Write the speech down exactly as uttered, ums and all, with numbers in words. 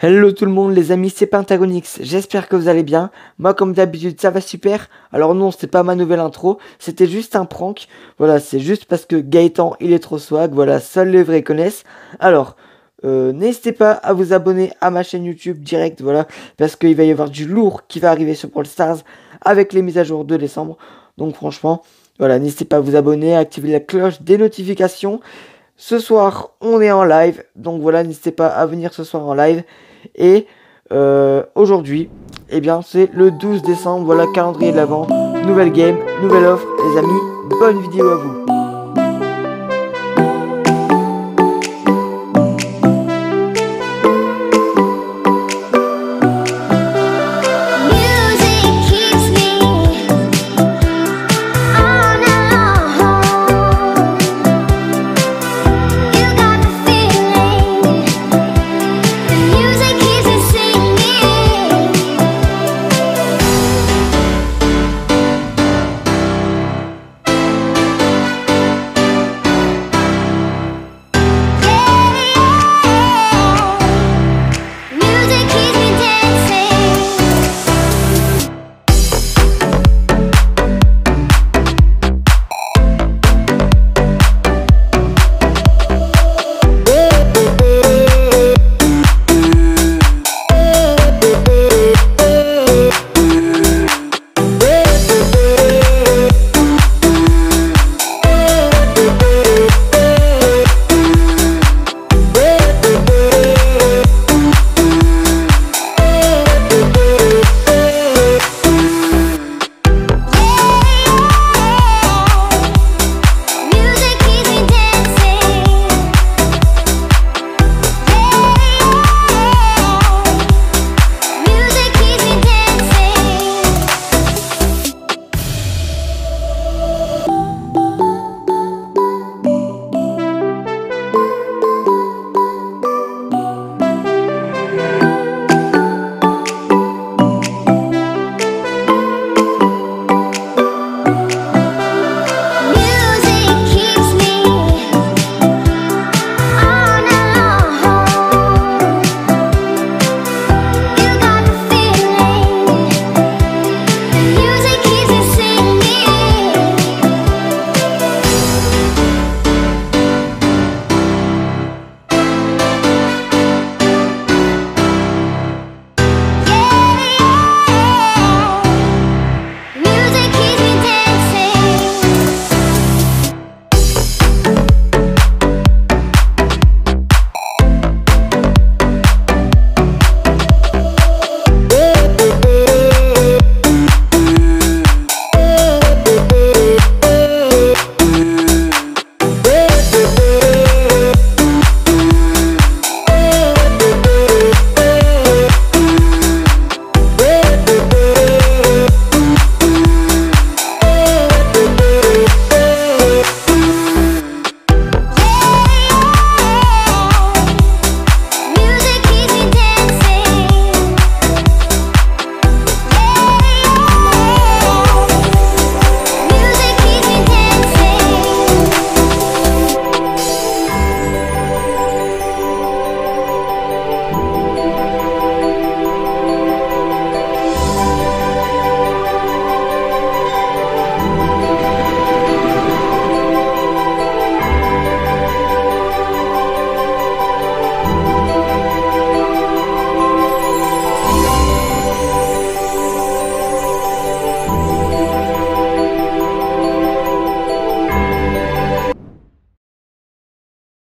Hello tout le monde les amis, c'est Pentagonix, j'espère que vous allez bien. Moi comme d'habitude ça va super. Alors non, c'était pas ma nouvelle intro, c'était juste un prank. Voilà, c'est juste parce que Gaëtan il est trop swag, voilà, seuls les vrais connaissent. Alors, euh, n'hésitez pas à vous abonner à ma chaîne YouTube direct, voilà, parce qu'il va y avoir du lourd qui va arriver sur Brawl Stars avec les mises à jour de décembre. Donc franchement, voilà, n'hésitez pas à vous abonner, à activer la cloche des notifications. Ce soir, on est en live, donc voilà, n'hésitez pas à venir ce soir en live. Et euh, aujourd'hui, eh bien, c'est le douze décembre, voilà, calendrier de l'avant, nouvelle game, nouvelle offre, les amis, bonne vidéo à vous.